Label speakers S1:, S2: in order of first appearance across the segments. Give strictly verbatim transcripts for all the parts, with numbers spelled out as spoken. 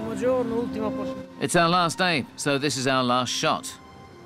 S1: It's our last day, so this is our last shot.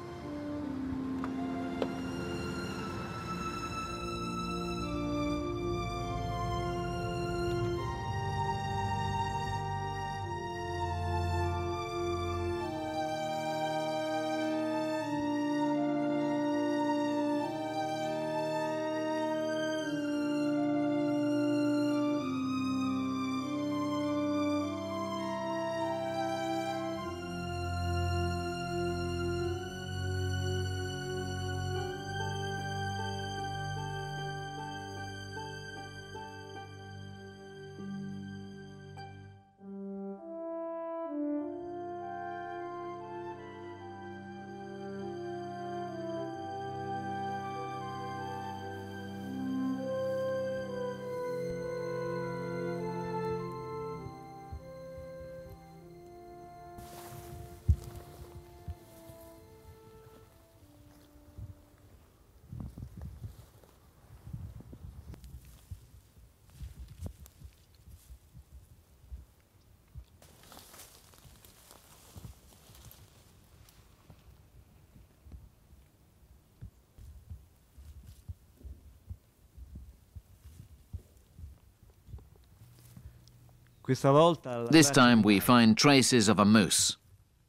S1: This time we find traces of a moose.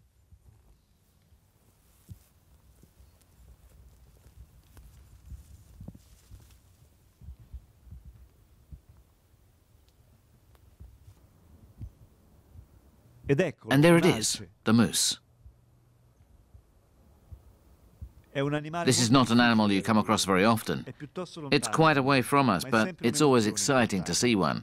S1: And there it is, the moose. This is not an animal you come across very often. It's quite away from us, but it's always exciting to see one.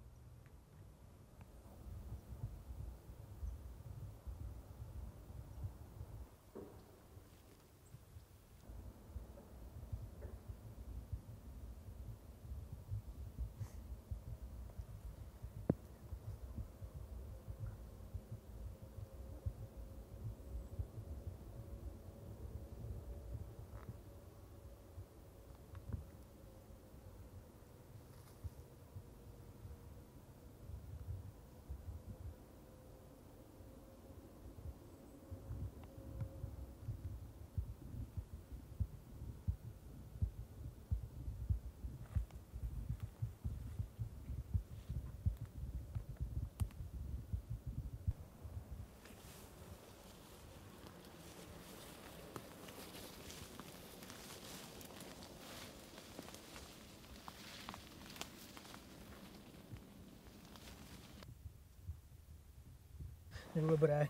S2: Due bravi.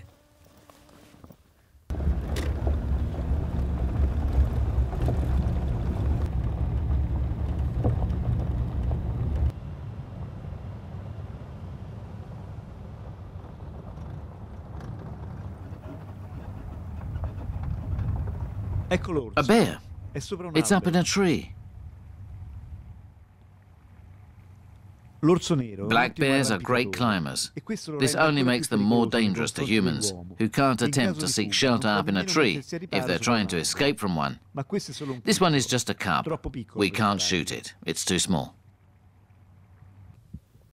S1: A bear. It's up in a tree. Black bears are great climbers. This only makes them more dangerous to humans, who can't attempt to seek shelter up in a tree if they're trying to escape from one. This one is just a cub. We can't shoot it. It's too small.